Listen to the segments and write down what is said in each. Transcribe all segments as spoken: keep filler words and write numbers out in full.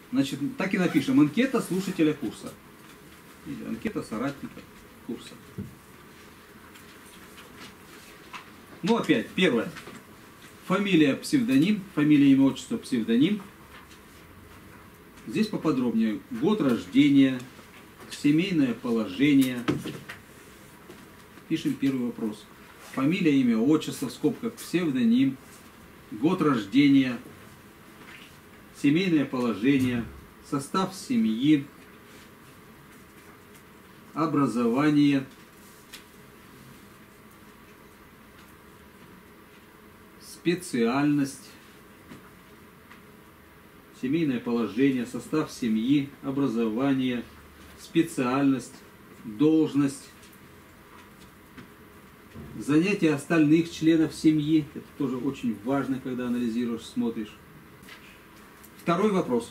Значит, так и напишем. Анкета слушателя курса. Или анкета соратника курса. Ну, опять, первое. Фамилия, псевдоним. Фамилия, имя, отчество, псевдоним. Здесь поподробнее. Год рождения, семейное положение. Пишем первый вопрос. Фамилия, имя, отчество, в скобках, псевдоним. Год рождения, семейное положение, состав семьи, образование, специальность, семейное положение, состав семьи, образование, специальность, должность, занятия остальных членов семьи. Это тоже очень важно, когда анализируешь, смотришь. Второй вопрос.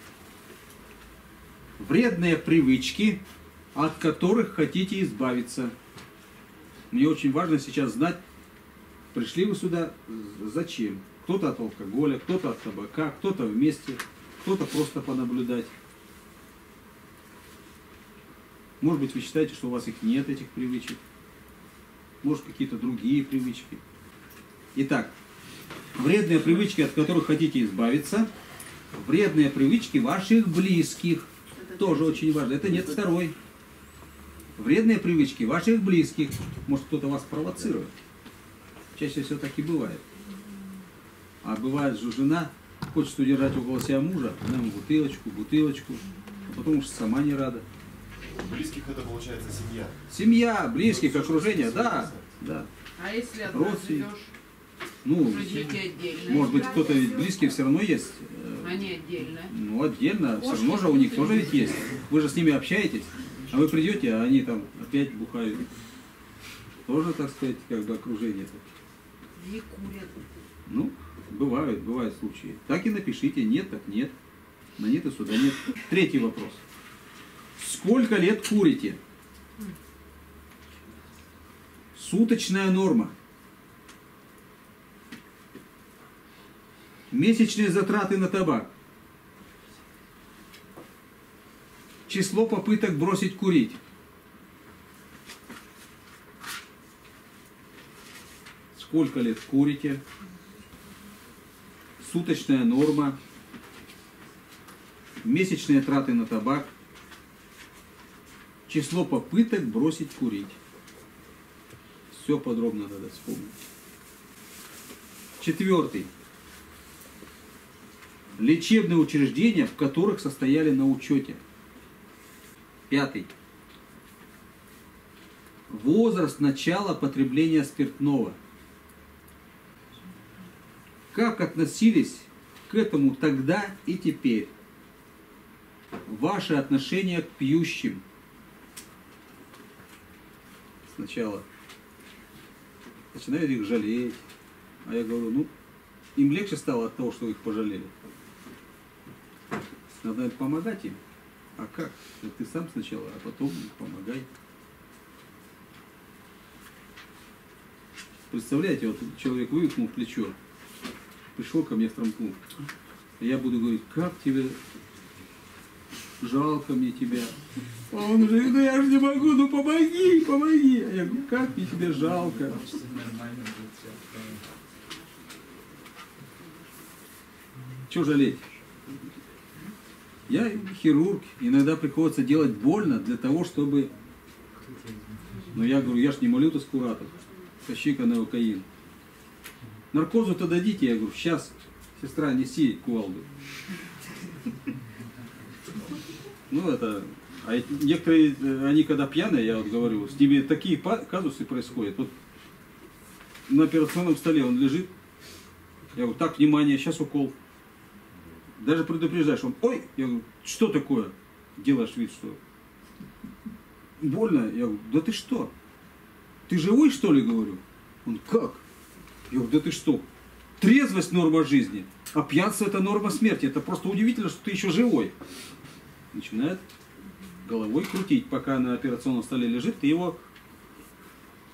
Вредные привычки, от которых хотите избавиться. Мне очень важно сейчас знать, пришли вы сюда зачем. Кто-то от алкоголя, кто-то от табака, кто-то вместе, кто-то просто понаблюдать. Может быть, вы считаете, что у вас их нет, этих привычек. Может, какие-то другие привычки. Итак, вредные привычки, от которых хотите избавиться. Вредные привычки ваших близких. Это тоже очень важно. Это нет второй. Вредные привычки ваших близких. Может, кто-то вас провоцирует. Чаще всего так и бывает. А бывает же жена хочет удержать около себя мужа, она ему бутылочку, бутылочку, а потом уж сама не рада. Близких это получается семья. Семья, близких, окружение, да, да. А если одна живешь? Ну, отдельно. Может быть, кто-то ведь близкие все равно есть. Они отдельно. Ну, отдельно. Все равно же у них тоже ведь есть. Вы же с ними общаетесь, а вы придете, а они там опять бухают. Тоже, так сказать, как бы окружение. И курят. Ну, бывают, бывают случаи. Так и напишите, нет, так нет. На нет и сюда нет. Третий вопрос. Сколько лет курите? Суточная норма. Месячные затраты на табак. Число попыток бросить курить. Сколько лет курите? Суточная норма. Месячные траты на табак. Число попыток бросить курить. Все подробно надо вспомнить. Четвертый. Лечебные учреждения, в которых состояли на учете. Пятый. Возраст начала потребления спиртного. Как относились к этому тогда и теперь? Ваши отношения к пьющим. Сначала начинают их жалеть. А я говорю, ну, им легче стало от того, что их пожалели. Надо помогать им. А как? Ты сам сначала, а потом помогай. Представляете, вот человек вывихнул плечо, пришел ко мне в травмпункт. Я буду говорить, как тебе жалко мне тебя. А он уже, ну я же не могу, ну помоги, помоги. А я говорю, как мне тебе жалко. Чего жалеть? Я хирург, иногда приходится делать больно для того, чтобы... Но я говорю, я ж не молю скуратов, тащи-ка навокаин. Наркозу-то дадите, я говорю, сейчас, сестра, неси кувалду. Ну это... А некоторые, они когда пьяные, я вот говорю, с ними такие казусы происходят. Вот на операционном столе он лежит, я говорю, так, внимание, сейчас укол. Даже предупреждаешь, он, ой, я говорю, что такое? Делаешь вид, что больно. Я говорю, да ты что? Ты живой, что ли, говорю? Он, как? Я говорю, да ты что? Трезвость норма жизни, а пьянство это норма смерти. Это просто удивительно, что ты еще живой. Начинает головой крутить, пока на операционном столе лежит, ты его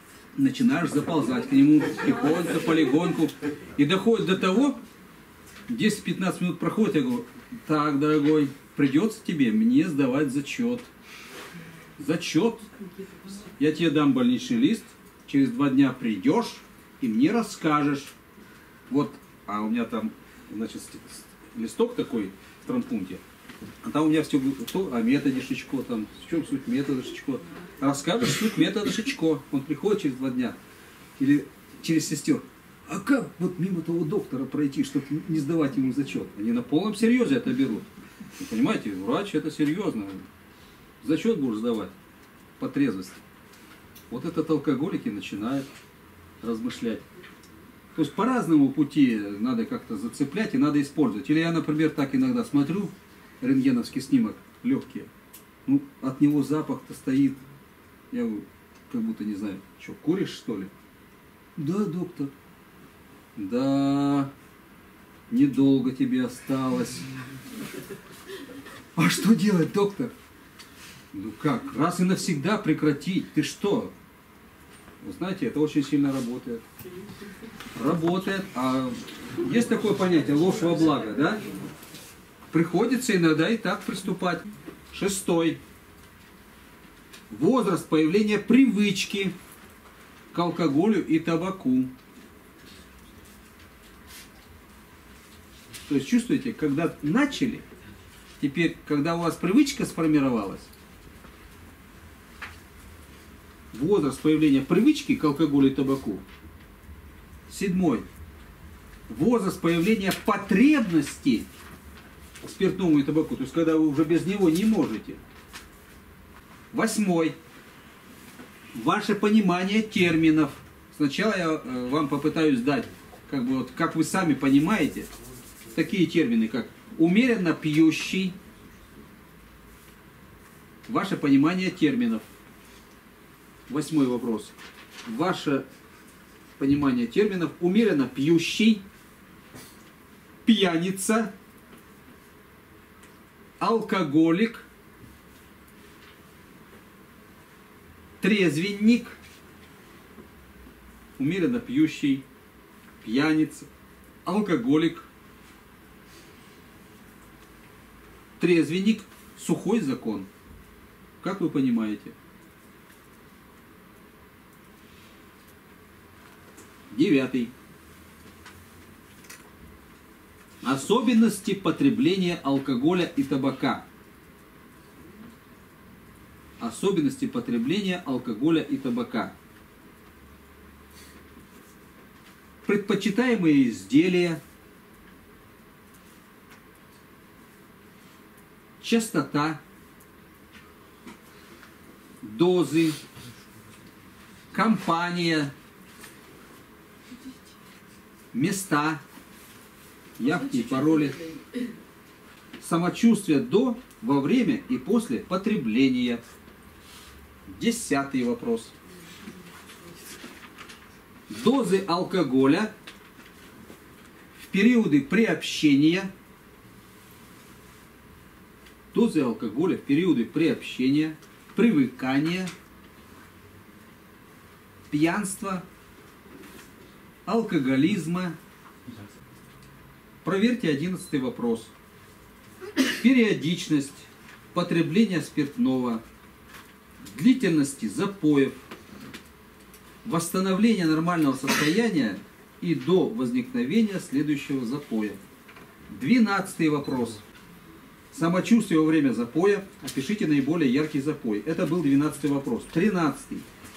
начинаешь заползать к нему тихонько, полегоньку. И доходит до того, десять-пятнадцать минут проходит, я говорю, так, дорогой, придется тебе мне сдавать зачет. Зачет. Я тебе дам больничный лист, через два дня придешь и мне расскажешь. Вот, а у меня там, значит, листок такой в травмпункте. А там у меня все о методе Шичко, там, в чем суть метода Шичко. Расскажешь суть метода Шичко. Он приходит через два дня. Или через сестер. А как вот мимо того доктора пройти, чтобы не сдавать ему зачет? Они на полном серьезе это берут. Вы понимаете, врач это серьезно. Зачет будешь сдавать по трезвости. Вот этот алкоголик и начинает размышлять. То есть по разному пути надо как-то зацеплять и надо использовать. Или я, например, так иногда смотрю, рентгеновский снимок, легкие. Ну, от него запах-то стоит. Я как будто не знаю, что, куришь что ли? Да, доктор. Да, недолго тебе осталось. А что делать, доктор? Ну как, раз и навсегда прекратить. Ты что? Вы знаете, это очень сильно работает. Работает. А есть такое понятие ложь во благо, да? Приходится иногда и так приступать. Шестой. Возраст появления привычки к алкоголю и табаку. То есть чувствуете, когда начали, теперь, когда у вас привычка сформировалась, возраст появления привычки к алкоголю и табаку. Седьмой. Возраст появления потребности к спиртному и табаку. То есть, когда вы уже без него не можете. Восьмой. Ваше понимание терминов. Сначала я вам попытаюсь дать, как бы вот, как вы сами понимаете, такие термины, как умеренно пьющий. Ваше понимание терминов. Восьмой вопрос. Ваше понимание терминов: умеренно пьющий, пьяница, алкоголик, трезвенник, умеренно пьющий, пьяница, алкоголик, трезвенник, сухой закон. Как вы понимаете? Девятый. Особенности потребления алкоголя и табака. Особенности потребления алкоголя и табака. Предпочитаемые изделия. Частота. Дозы. Компания. Места, явки и пароли, самочувствие до, во время и после потребления. Десятый вопрос. Дозы алкоголя в периоды приобщения. Дозы алкоголя в периоды приобщения, привыкания, пьянства, алкоголизма. Проверьте одиннадцатый вопрос. Периодичность потребления спиртного, длительности запоев, восстановление нормального состояния и до возникновения следующего запоя. Двенадцатый вопрос. Самочувствие во время запоя. Опишите наиболее яркий запой. Это был двенадцатый вопрос. Тринадцатый.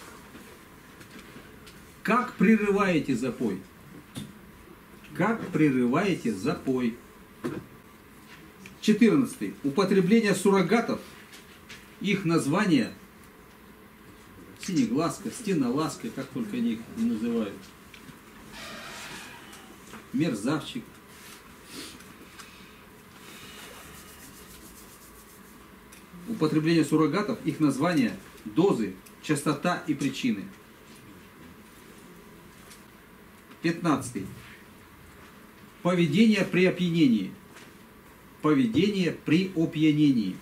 Как прерываете запой? Как прерываете запой? четырнадцатый. Употребление суррогатов. Их название: синеглазка, стенолазка, как только они их не называют. Мерзавчик. Употребление суррогатов. Их название, дозы, частота и причины. пятнадцатый. Поведение при опьянении. Поведение при опьянении.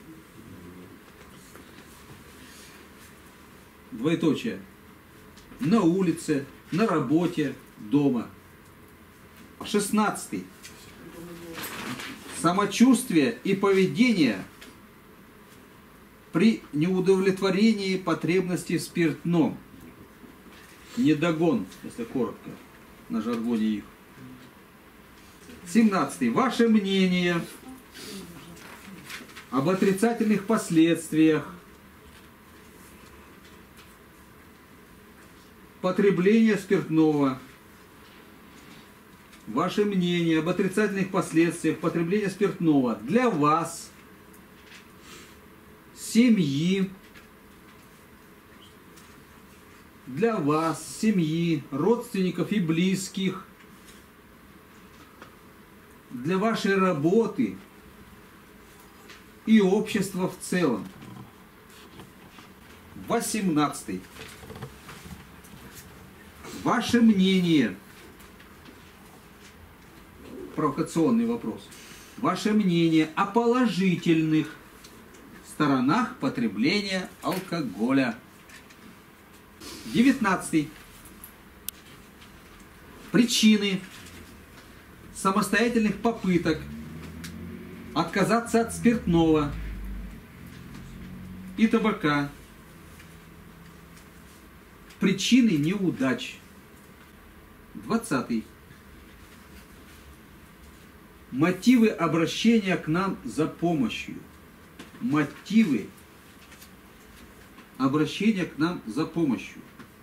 Двоеточие. На улице, на работе, дома. шестнадцатый. самочувствие и поведение при неудовлетворении потребностей в спиртном. Недогон, если коротко, на жаргоне их. семнадцатый. Ваше мнение об отрицательных последствиях потребления спиртного. Ваше мнение об отрицательных последствиях потребления спиртного для вас, семьи, для вас, семьи, родственников и близких, для вашей работы и общества в целом. восемнадцатый. Ваше мнение, провокационный вопрос, ваше мнение о положительных сторонах потребления алкоголя. девятнадцатый. Причины самостоятельных попыток отказаться от спиртного и табака. Причины неудач. двадцатый. Мотивы обращения к нам за помощью. Мотивы обращения к нам за помощью.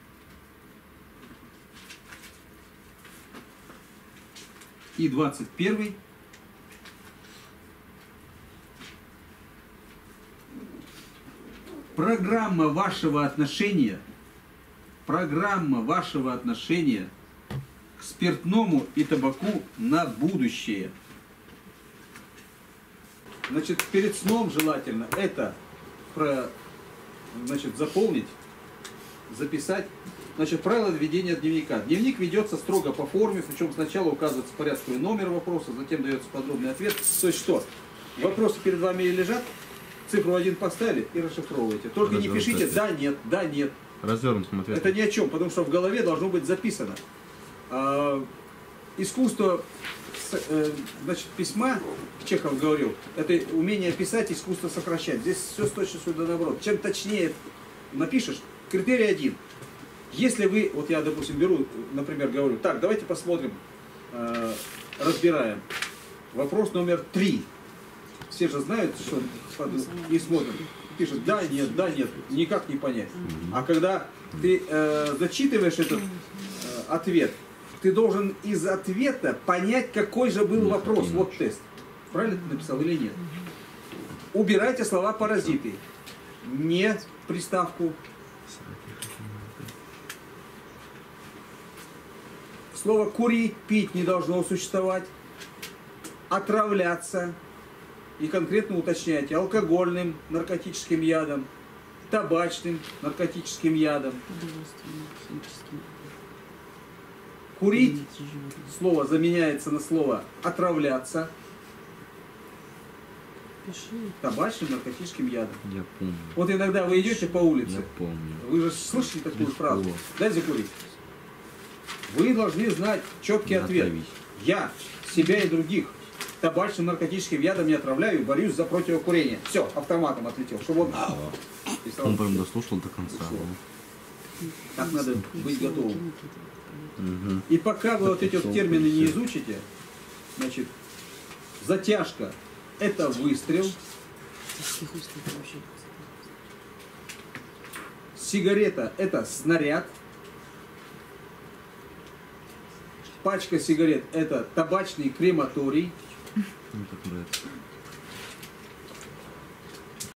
И двадцать первый. Программа вашего отношения, программа вашего отношения к спиртному и табаку на будущее. Значит, перед сном желательно это про, значит, заполнить, записать. Значит, правила ведения дневника. Дневник ведется строго по форме, причем сначала указывается порядковый номер вопроса, затем дается подробный ответ. То есть что? Вопросы перед вами лежат, цифру один поставили и расшифровываете. Только не пишите да, нет, да, нет. Развернутым ответом. Это ни о чем, потому что в голове должно быть записано. А, искусство, э, значит, письма, Чехов говорил, это умение писать, искусство сокращать. Здесь все с точностью да наоборот. Чем точнее напишешь, критерий один. Если вы, вот я, допустим, беру, например, говорю, так, давайте посмотрим, э, разбираем. Вопрос номер три. Все же знают, что и смотрят. Пишут, да, нет, да, нет, никак не понять. А когда ты э, зачитываешь этот э, ответ, ты должен из ответа понять, какой же был вопрос. Вот тест. Правильно ты написал или нет? Убирайте слова паразиты. Не приставку. Слово курить, пить не должно существовать. Отравляться. И конкретно уточняйте алкогольным наркотическим ядом, табачным наркотическим ядом. Курить, слово заменяется на слово отравляться. Табачным наркотическим ядом. Я помню. Вот иногда вы идете по улице, Я помню. вы же слышите такую Легко. фразу. Дай закурить. Вы должны знать четкий Не ответ. отравись. Я себя и других табачным наркотическим ядом не отравляю, борюсь за противокурение. Все, автоматом отлетел. Чтобы он... И сразу Он прям дослушал до конца. Дослушал. да. Так надо быть готовым. Мгм. И пока вы вот эти вот Записал, термины не записал. изучите, значит, затяжка – это выстрел, сигарета – это снаряд, пачка сигарет – это табачный крематорий, Мне так нравится.